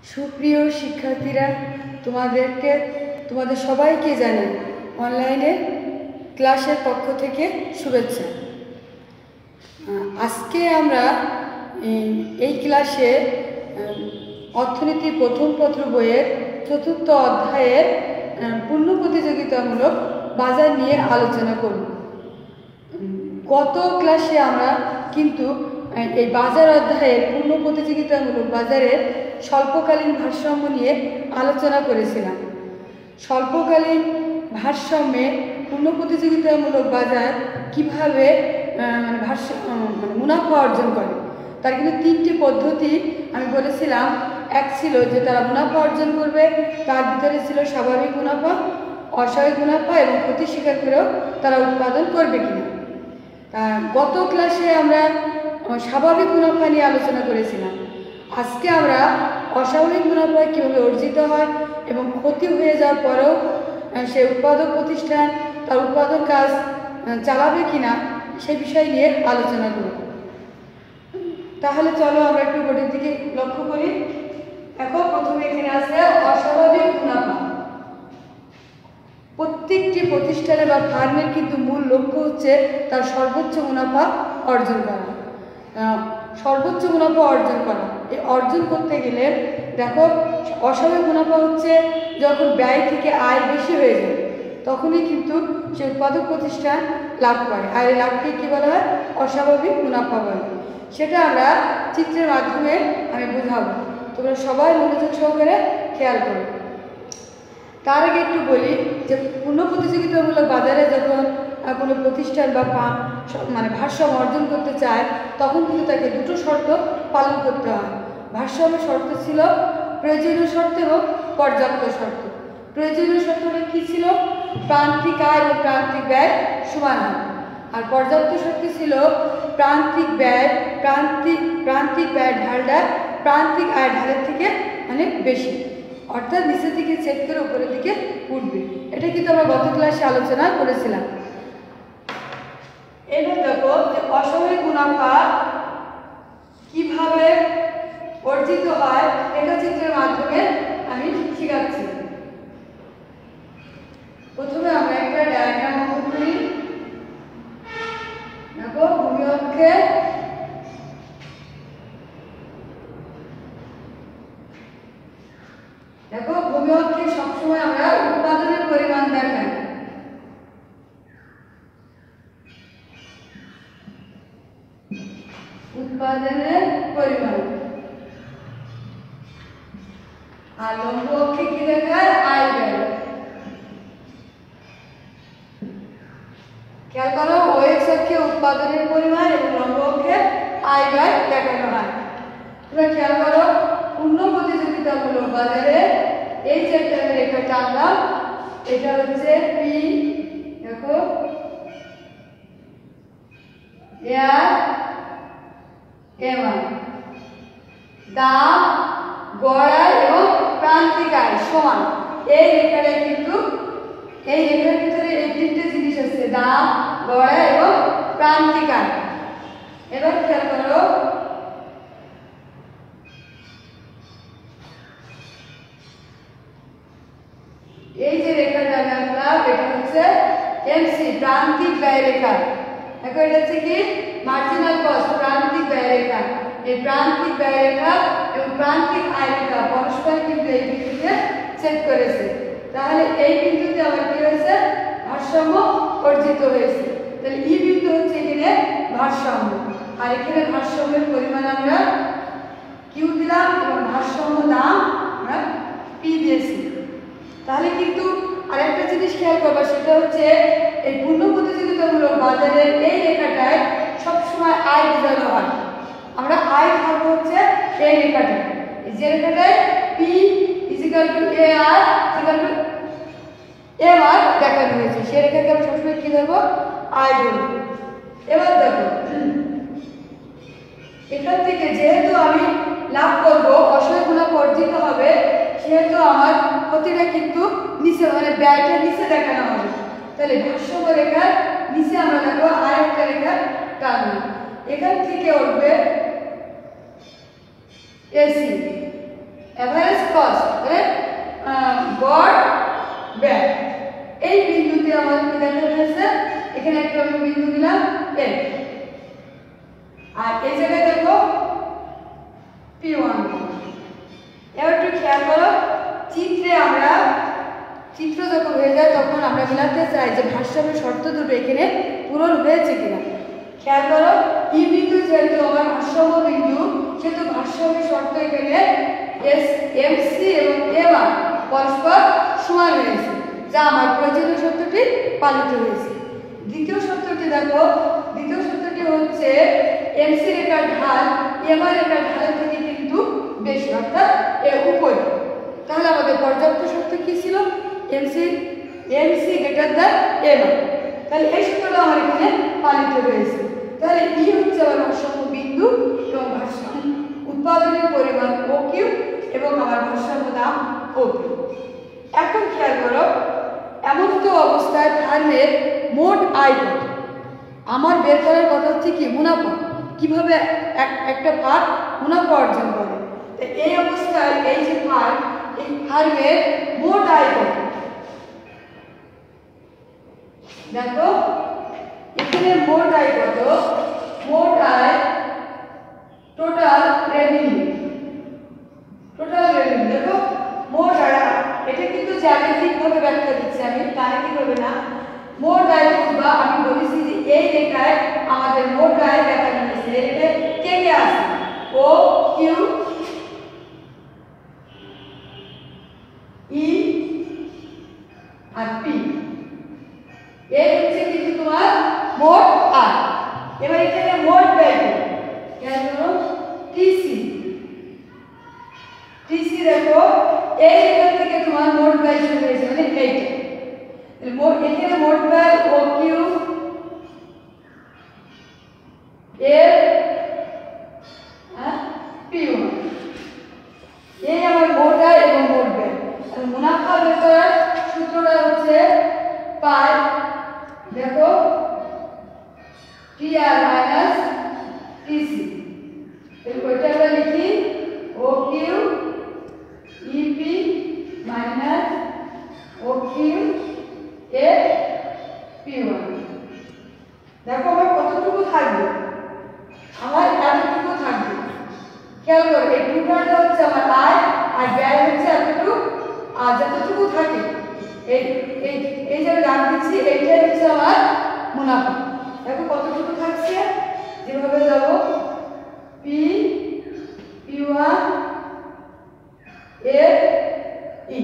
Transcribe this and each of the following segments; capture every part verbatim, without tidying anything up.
সুপ্রিয় শিক্ষার্থীরা, তোমাদেরকে তোমাদের সবাইকে জানাই অনলাইনে ক্লাসের পক্ষ থেকে শুভেচ্ছা। আজকে আমরা এই ক্লাসে অর্থনীতি প্রথম পত্র বইয়ের চতুর্থ অধ্যায়ের পূর্ণ প্রতিযোগিতামূলক বাজার নিয়ে আলোচনা করব। গত ক্লাসে আমরা কিন্তু এই বাজার অধ্যায়ের পূর্ণ প্রতিযোগিতামূলক বাজারের স্বল্পকালীন ভারসাম্য নিয়ে আলোচনা করেছিলাম। স্বল্পকালীন ভারসাম্যে পূর্ণ প্রতিযোগিতামূলক বাজার কীভাবে ভারসাম্য মানে মুনাফা অর্জন করে, তার কিন্তু তিনটি পদ্ধতি আমি বলেছিলাম। এক ছিল যে তারা মুনাফা অর্জন করবে, তার ভিতরে ছিল স্বাভাবিক মুনাফা, অস্বাভাবিক মুনাফা এবং ক্ষতি স্বীকার করেও তারা উৎপাদন করবে কিনা। গত ক্লাসে আমরা স্বাভাবিক মুনাফা নিয়ে আলোচনা করেছিলাম। আজকে আমরা অস্বাভাবিক মুনাফা কীভাবে অর্জিত হয় এবং ক্ষতি হয়ে যাওয়ার পরেও সে উৎপাদক প্রতিষ্ঠান তার উৎপাদন কাজ চালাবে কিনা সে বিষয় নিয়ে আলোচনা করব। তাহলে চলো আমরা একটু বোর্ডের দিকে লক্ষ্য করি। এখন প্রথমে এখানে আছে অস্বাভাবিক মুনাফা। প্রত্যেকটি প্রতিষ্ঠানে বা ফার্মের কিন্তু মূল লক্ষ্য হচ্ছে তার সর্বোচ্চ মুনাফা অর্জন করা। সর্বোচ্চ মুনাফা অর্জন করা এই অর্জন করতে গেলে দেখো, অস্বাভাবিক মুনাফা হচ্ছে যখন ব্যয় থেকে আয় বেশি হয়ে যায় তখনই কিন্তু সে উৎপাদক প্রতিষ্ঠান লাভ করে, আর এই লাভকে কী বলা হয়? অস্বাভাবিক মুনাফা বলে। সেটা আমরা চিত্রের মাধ্যমে আমি বোঝাবো, তোমরা সবাই মনোযোগ সহকারে খেয়াল করো। তার আগে একটু বলি যে পূর্ণ প্রতিযোগিতামূলক বাজারে যখন কোনো প্রতিষ্ঠান বা মানে ভারসাম্য অর্জন করতে চায় তখন কিন্তু তাকে দুটো শর্ত পালন করতে হয়। ভারসাম্য শর্ত ছিল প্রয়োজনীয় শর্ত এবং পর্যাপ্ত শর্ত। প্রয়োজনীয় শর্তটা কী ছিল? প্রান্তিক আয় এবং প্রান্তিক ব্যয় সমান হয়। আর পর্যাপ্ত শর্ত ছিল প্রান্তিক ব্যয় প্রান্তিক প্রান্তিক ব্যয় ঢালটা প্রান্তিক আয় ঢালের থেকে অনেক বেশি, অর্থাৎ নিচের দিকে চেক করে উপরের দিকে উঠবে। এটা কিন্তু আমরা গত ক্লাসে আলোচনা করেছিলাম। এবার দেখো যে অস্বাভাবিক মুনাফা কিভাবে অর্জিত হয় রেখাচিত্রের মাধ্যমে আমি শেখাচ্ছি। প্রথমে আমরা একটা ডায়াগ্রাম অঙ্কন করি। দেখো, ভূমি অক্ষে দেখো ভূমি অক্ষে সবসময় আমরা উৎপাদনের পরিমাণ দেখাই। উৎপাদনের পরিমাণ। আর লম্ব অক্ষে কি দেখায়? আয় ব্যয়। খেয়াল করো, ও এক্স অক্ষে উৎপাদনের পরিমাণ এবং লম্ব অক্ষে আয় ব্যয় দেখানো হয়। তোমরা খেয়াল করো, পূর্ণ প্রতিযোগিতামূলক বাজারে এই যে একটা রেখা টানলাম, এটা হচ্ছে পি। দেখো, এর এম দাম, গড় আয় এবং প্রান্তিক আয় সমান। এই রেখাটা কিন্তু এই রেখার ভিতরে এই তিনটে জিনিস আছে, দাম, গড় আয় এবং প্রান্তিক আয়। এবার খেয়াল করো, এই যে রেখাটা আমি আঁকলাম এটা হচ্ছে এমসি, প্রান্তিক ব্যয় রেখা। দেখো, এটা হচ্ছে কি? মার্জিনাল কস্ট, প্রান্তিক ব্যয় রেখা। এই প্রান্তিক ব্যয় রেখা এবং প্রান্তিক আয় রেখা পরস্পর কিন্তু এই বিন্দুতে ছেদ করেছে। তাহলে এই বিন্দুতে আমার কি হয়েছে? ভারসাম্য অর্জিত হয়েছে। তাহলে ই বিন্দু হচ্ছে এখানে ভারসাম্য, আর এখানে ভারসাম্যের পরিমাণ আমরা কিউ দিলাম এবং ভারসাম্য দাম আমরা পি দিয়েছি। তাহলে কিন্তু আরেকটা জিনিস খেয়াল করবা, সেটা হচ্ছে এই পূর্ণ প্রতিযোগিতামূলক বাজারের এই রেখাটায় সবসময় আয় বোঝানো হয়। আমরা আয় ধরবো হচ্ছে এই রেখাটা, যে রেখাটায় P equal to A R equal to M R দেখানো হয়েছে, সেই রেখাকে আমরা সবসময় কি ধরবো? আয় ধরবো। এবার দেখো, এখান থেকে যেহেতু আমি লাভ করবো, অস্বাভাবিক মুনাফা অর্জিত হবে, সেহেতু আমার ক্ষতিটা কিন্তু নিচে মানে ব্যয়টা নিচে দেখানো হবে। তাহলে ভারসাম্য রেখার নিচে আমরা দেখো আরেকটা রেখা টানলাম, এখান থেকে উঠবে এসি। এভারেজ কস্ট মানে গড় ব্যয়। এই বিন্দুতে আমাদের কি দেখানো হয়েছে, এখানে একটা আমি বিন্দু দিলাম এ, আর এই জায়গায় দেখো পি ওয়ান। এবার একটু খেয়াল করো, চিত্রে আমরা চিত্র যখন হয়ে যায় তখন আমরা মিলাতে চাই যে ভারসাম্যের শর্ত দুটো এখানে পূরণ হয়েছে কিনা। খেয়াল করো, ই বিন্দু যেহেতু আমার ভারসাম্য বিন্দু, সেহেতু ভারসাম্যের শর্ত এখানে এস এম সি এবং এম আর পরস্পর সমান হয়েছে, যা আমার প্রয়োজনীয় শর্তটি পালিত হয়েছে। দ্বিতীয় শর্তটি দেখো, দ্বিতীয় শর্তটি হচ্ছে এমসি রেখার ঢাল এম আর রেখার ঢালের থেকে কিন্তু বেশি, অর্থাৎ এর উপরে। তাহলে আমাদের পর্যাপ্ত শর্ত কি ছিল, MC MC greater than M R. তাহলে এই সূত্রটা আমার এখানে পালিত হয়েছে। তাহলে ই হচ্ছে আমার ভারসাম্য বিন্দু এবং ভারসাম্য উৎপাদনের পরিমাণ ও কিউ এবং আমার ভারসাম্য দাম ও কিউ। এখন খেয়াল করো, এমন তো অবস্থায় ফার্মের মোট আয় কত, আমার বের করার কথা হচ্ছে কি মুনাফা, কিভাবে একটা ফার্ম মুনাফা অর্জন করে। এই অবস্থায় এই যে ফার্ম, এই ফার্মের মোট আয় কত, দেখো এখানে মোট আয় কত, মোট আয় টোটাল রেভিনিউ, টোটাল রেভিনিউ দেখো মোট আয়, এটা কিন্তু জ্যামিতিক ভাবে ব্যাখ্যা দিচ্ছি আমি, গাণিতিক ভাবে না। মোট আয় বা আমি বলেছি যে এই রেখায় আমাদের মোট আয় দেখানো হয়েছে, এটা কে কে আছে, ও কিউ ই আর পি, এই হচ্ছে কিন্তু তোমার মোট আয়। এবার এখানে মোট ব্যয় খেয়াল করো, টিসি টিসি দেখো এই রেখা থেকে তোমার মোট ব্যয় শুরু হয়েছে, মানে এইটা মোট, এখানে মোট ব্যয় ও কিউ এর পি ওয়ান, এই আমার মোট আয় এবং মোট ব্যয়। মুনাফা বের করার সূত্রটা হচ্ছে পাই, দেখো টি আর মাইনাস টিসি, ওইটা আমরা লিখি O Q E P minus O Q A P one. দেখো আমার কতটুকু থাকবে, আমার এতটুকু থাকবে। খেয়াল করো, এই টোটালটা হচ্ছে আমার আয় আর ব্যয় হচ্ছে এতটুকু, আর যতটুকু থাকে এই এই এই যে দাম দিচ্ছি এইটাই হচ্ছে আমার মুনাফা। দেখো কতটুকু থাকছে, যেভাবে যাব P P one F E,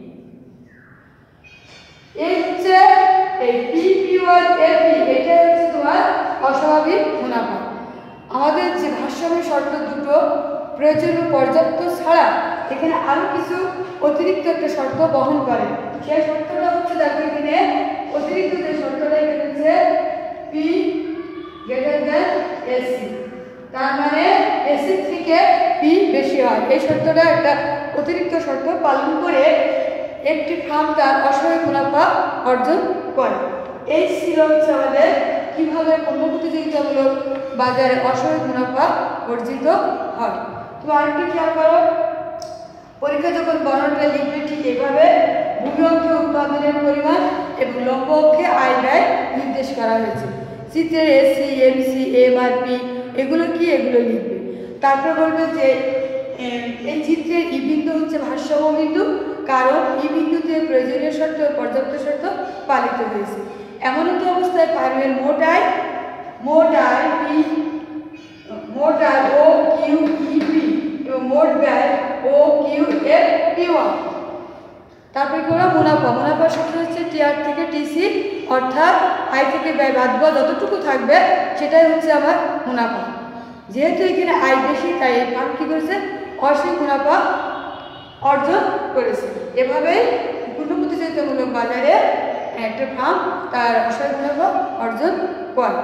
এই হচ্ছে এই P P one F E, এটা হচ্ছে তোমার অস্বাভাবিক মুনাফা। আমাদের যে ভারসাম্য শর্ত দুটো প্রয়োজনীয় পর্যাপ্ত ছাড়া এখানে আরো কিছু অতিরিক্ত একটা শর্ত বহন করে। সেই শর্তটা হচ্ছে দেখো এখানে অতিরিক্ত যে শর্তটা এখানে হচ্ছে পি গ্রেটার দ্যান এসি, তার মানে এসি থেকে পি বেশি হয়। এই শর্তটা একটা অতিরিক্ত শর্ত পালন করে একটি ফার্ম তার অস্বাভাবিক মুনাফা অর্জন করে। এই ছিল হচ্ছে আমাদের কিভাবে পণ্য প্রতিযোগিতামূলক বাজারে অস্বাভাবিক মুনাফা অর্জিত হয়। তুমি আরেকটু খেয়াল করো, পরীক্ষা যখন বর্ণনাটা লিখবে ঠিক এইভাবে ভূমি অক্ষে উৎপাদনের পরিমাণ এবং লম্ব অক্ষে আয় ব্যয় নির্দেশ করা হয়েছে। চিত্রের AC MC M R P এগুলো কি, এগুলো লিখবে। তারপর বলবে যে এই চিত্রের ই বিন্দু হচ্ছে ভারসাম্য বিন্দু, কারণ ই বিন্দুতে প্রয়োজনীয় শর্ত ও পর্যাপ্ত শর্ত পালিত হয়েছে। এমন তো অবস্থায় ফার্মের মোট আয় মোট আয় পি মোট আয় ও কিউ ইপি এবং মোট ব্যয় O Q F P one. তারপরে কি হলো মুনাফা, মুনাফার সূত্র হচ্ছে টি আর থেকে টিসি, অর্থাৎ আয় থেকে ব্যয় বাদ দেওয়া যতটুকু থাকবে সেটাই হচ্ছে আমার মুনাফা। যেহেতু এখানে আয় বেশি তাই এই ফার্ম কী করেছে, অস্বাভাবিক মুনাফা অর্জন করেছে। এভাবেই পূর্ণ প্রতিযোগিতামূলক বাজারে একটা ফার্ম তার অস্বাভাবিক মুনাফা অর্জন করে।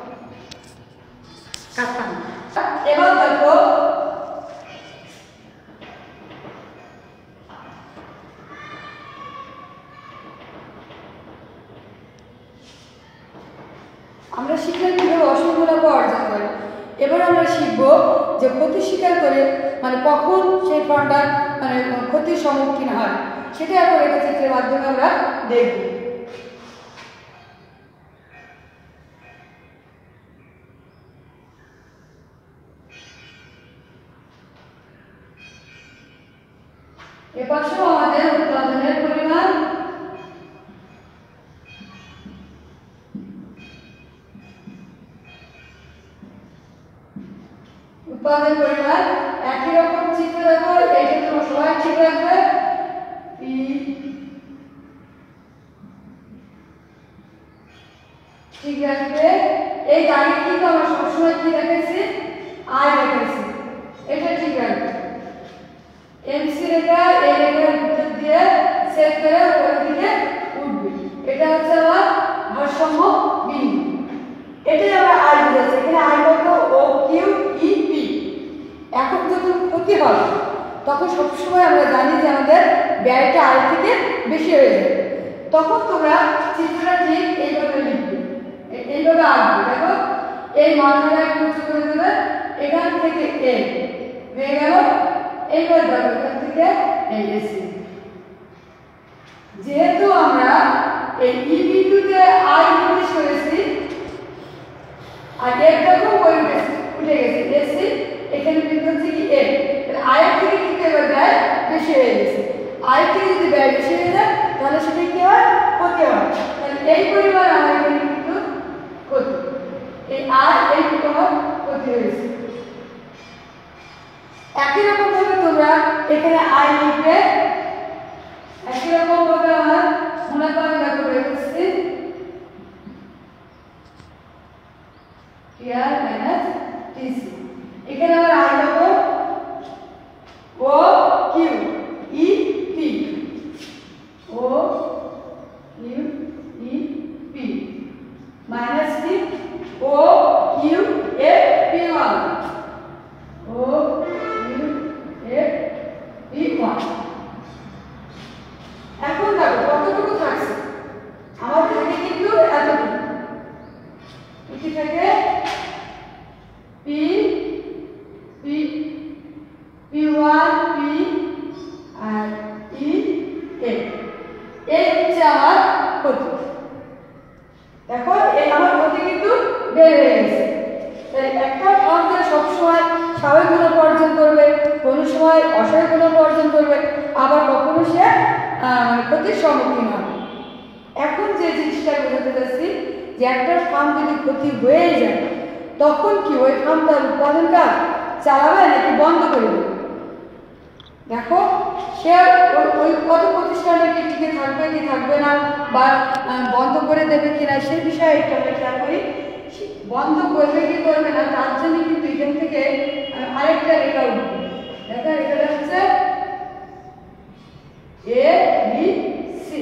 এবার দেখো আমরা শিখলাম কিভাবে অস্বাভাবিক মুনাফা অর্জন করে। এবার আমরা শিখব যে ক্ষতি স্বীকার করে মানে কখন সেই ফার্মটা মানে ক্ষতির সম্মুখীন হয় সেটা এখন রেখাচিত্রের মাধ্যমে আমরা দেখব। এপাশেও আমাদের উৎপাদনের পরিমাণ উৎপাদনের পরিমাণ একই রকম চিত্র দেখো, এইটা তোমরা সবাই ঠিক রাখবে। পি ঠিক রাখবে। এই দাগে কিন্তু আমরা সবসময় কি রেখেছি, আই রেখেছি, এটা ঠিক রাখবে। এমসি রেখা এই রেখার ভিতর দিয়ে সেট করে উপরের দিকে উঠবে, এটা হচ্ছে আমার ভারসাম্য বিন্দু। এটাই আমরা আই বুঝাচ্ছি, এখানে আই বলবো ও কিউ ই পি। এখন যখন ক্ষতি হবে তখন সবসময় আমরা জানি যে আমাদের ব্যয়টা আয় থেকে বেশি হয়ে যাবে, তখন তোমরা চিত্রটা ঠিক এইভাবে লিখবে, এইভাবে আঁকবে। দেখো এই মাথাটা একটু উঁচু করে দেবে, এখান থেকে এ হয়ে গেল। এইবার দেখো এখান থেকে এই এসি, যেহেতু আমরা এই ই বিন্দুতে আই নির্দেশ করেছি আর এর দেখো ওই উঠে গেছে এসি, এখানে বিন্দু হচ্ছে কি এ, তাহলে আয়ের থেকে কিন্তু এবার ব্যয় বেশি হয়ে গেছে। আয়ের থেকে যদি ব্যয় বেশি হয়ে যায় তাহলে সেটা কি হয়, ক্ষতি হয়। তাহলে এই পরিমাণ আমার এখানে কিন্তু ক্ষতি, এই আর এই পরিমাণ ক্ষতি হয়েছে। একই রকম ভাবে তোমরা এখানে আয় লিখবে, একই রকম ভাবে আমার মুনাফা আমি দেখো রেখেছি টিআর মাইনাস টিসি। এখানে আমার আয় দেবো O Q E P, O Q E P minus T O Q A P one, O Q A P one. এখন দেখো কতটুকু থাকছে, আমার থেকে কিন্তু এতটুকু কি থাকে, P P P one P R E A, এই হচ্ছে আমার ক্ষতি। দেখো এই আমার ক্ষতি কিন্তু বেড়ে হয়ে গেছে। তাই একটা ফার্ম সবসময় স্বাভাবিক মুনাফা অর্জন করবে, কোনো সময় অস্বাভাবিক মুনাফা অর্জন করবে, আবার কখনো সে ক্ষতির সম্মুখীন হবে। এখন যে জিনিসটা বোঝাতে চাচ্ছি যে একটা ফার্ম যদি ক্ষতি হয়ে যায় তখন কি ওই ফার্ম তার উৎপাদন কাজ চালাবে নাকি বন্ধ করে দেবে। দেখো সে ওই কত প্রতিষ্ঠানে কি টিকে থাকবে কি থাকবে না বা বন্ধ করে দেবে কিনা সেই বিষয়ে একটু আমরা খেয়াল করি। বন্ধ করবে কি করবে না তার জন্য কিন্তু এখান থেকে আরেকটা রেখা উঠবে। দেখো রেখাটা হচ্ছে এ বি সি,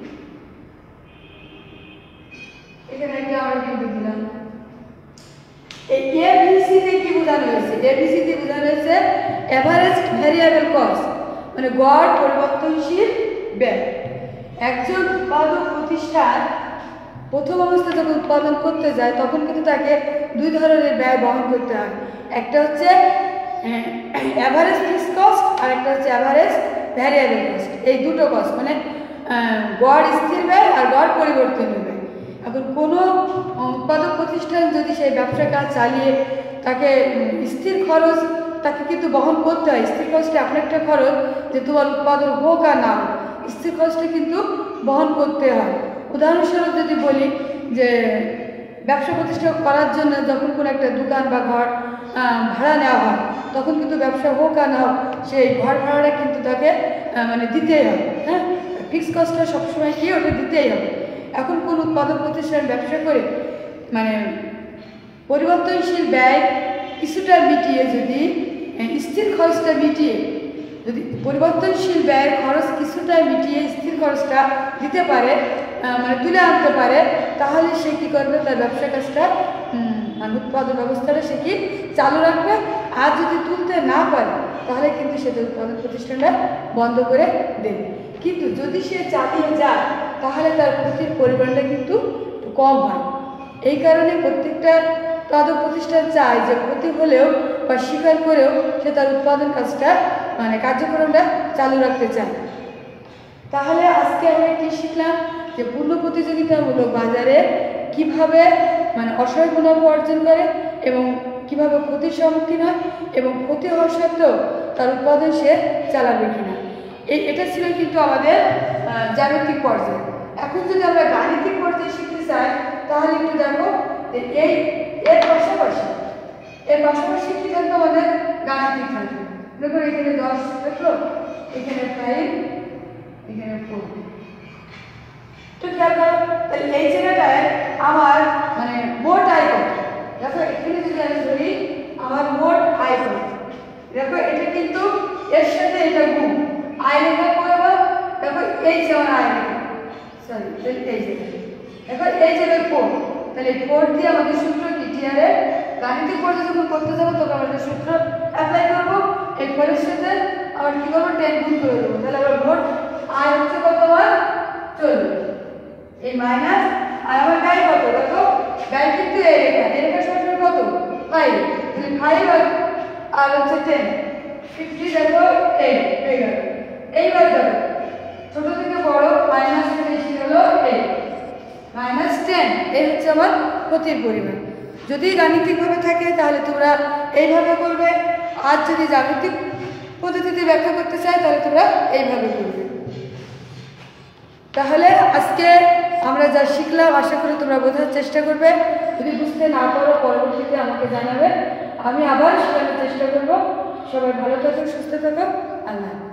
এখানে একটা আমরা বিন্দু দিলাম। এই এ বি সি তে কি বোঝানো হয়েছে, এ বি সি তে বোঝানো হয়েছে এভারেজ ভ্যারিয়েবল কস্ট, মানে গড় পরিবর্তনশীল ব্যয়। একজন উৎপাদক প্রতিষ্ঠান প্রথম অবস্থায় যখন উৎপাদন করতে যায় তখন কিন্তু তাকে দুই ধরনের ব্যয় বহন করতে হয়, একটা হচ্ছে অ্যাভারেজ ফিক্সড কস্ট আর একটা হচ্ছে অ্যাভারেজ ভ্যারিয়েবল কস্ট। এই দুটো কস্ট মানে গড় স্থির ব্যয় আর গড় পরিবর্তনীয় ব্যয়। এখন কোনো উৎপাদক প্রতিষ্ঠান যদি সেই ব্যবসা কাজ চালিয়ে তাকে স্থির খরচ তাকে কিন্তু বহন করতে হয়, স্থির খরচটা আপনার একটা খরচ যে তোমার উৎপাদন হোক আর না হোক স্থির খরচটা কিন্তু বহন করতে হয়। উদাহরণস্বরূপ যদি বলি যে ব্যবসা প্রতিষ্ঠা করার জন্য যখন কোনো একটা দোকান বা ঘর ভাড়া নেওয়া হয় তখন কিন্তু ব্যবসা হোক আর না হোক সেই ঘর ভাড়াটা কিন্তু তাকে মানে দিতেই হবে। হ্যাঁ, ফিক্সড কস্টটা সবসময় কি ওটা দিতেই হবে। এখন কোন উৎপাদক প্রতিষ্ঠান ব্যবসা করে মানে পরিবর্তনশীল ব্যয় কিছুটা মিটিয়ে যদি স্থির খরচটা মিটিয়ে যদি পরিবর্তনশীল ব্যয়ের খরচ কিছুটা মিটিয়ে স্থির খরচটা দিতে পারে মানে তুলে আনতে পারে তাহলে সে কী করবে, তার ব্যবসা কাজটা মানে উৎপাদন ব্যবস্থাটা সে কি চালু রাখবে। আর যদি তুলতে না পারে তাহলে কিন্তু সেটা উৎপাদন প্রতিষ্ঠানটা বন্ধ করে দেবে। কিন্তু যদি সে চালিয়ে যায় তাহলে তার ক্ষতির পরিমাণটা কিন্তু কম হয়। এই কারণে প্রত্যেকটা উৎপাদক প্রতিষ্ঠান চায় যে ক্ষতি হলেও বা স্বীকার করেও সে তার উৎপাদন কাজটা মানে কার্যক্রমটা চালু রাখতে চায়। তাহলে আজকে আমরা কি শিখলাম যে পূর্ণ প্রতিযোগিতামূলক বাজারে কিভাবে মানে অসহায় মুনাফা অর্জন করে এবং কিভাবে ক্ষতির সম্মুখীন হয় এবং ক্ষতি হওয়া সত্ত্বেও তার উৎপাদন সে চালাবে কিনা। এই এটা ছিল কিন্তু আমাদের জ্যামিতিক পর্যায়ে। এখন যদি আমরা গাণিতিক পর্যায়ে শিখতে চাই তাহলে একটু দেখো যে এই এর পাশাপাশি এর পাশাপাশি কি থাকবে আমাদের গাণিতিক থাকবে। দেখো এখানে দশ দেখলো, এখানে ফাইভ, এখানে ফোর। তো খেয়াল করো তাহলে এই জায়গাটায় আমার মানে মোট আয় কত। দেখো এখানে যদি আমি ধরি আমার মোট আয় কত, দেখো এটা কিন্তু এর সাথে এটা গুণ আয় রেখা করবো। দেখো এই যে আমার আয় রেখা সরি তাহলে এই জায়গায় দেখো এই জায়গায় ফোর, তাহলে ফোর দিয়ে আমাদের সূত্র কি টিআরে গাণিতিক পর্যায়ে যখন করতে যাবো তখন আমাদের সূত্র অ্যাপ্লাই করবো। এই ফোরের সাথে আবার কি করবো টেন গুণ করে দেবো। তাহলে আবার মোট আয় হচ্ছে কত আমার চল্লিশ, এই মাইনাস আর আমার ব্যয় কত। দেখো ব্যয় কিন্তু এই রেখা এই রেখা সমান কত ফাইভ, তাহলে ফাইভ আর হচ্ছে টেন ফিফটি। দেখো এইট হয়ে গেল। এইবার দেখো ছোট থেকে বড় মাইনাস বেশি হলো এইট মাইনাস টেন, এই হচ্ছে আমার ক্ষতির পরিমাণ। যদি গাণিতিকভাবে থাকে তাহলে তোমরা এইভাবে করবে, আর যদি জ্যামিতিক পদ্ধতিতে ব্যাখ্যা করতে চাই তাহলে তোমরা এইভাবে করবে। তাহলে আজকে আমরা যা শিখলাম আশা করি তোমরা বোঝার চেষ্টা করবে। যদি বুঝতে না পারো পরবর্তীতে আমাকে জানাবে, আমি আবার শেখানোর চেষ্টা করবো। সবাই ভালো থাকো, সুস্থ থাকো, আল্লাহ।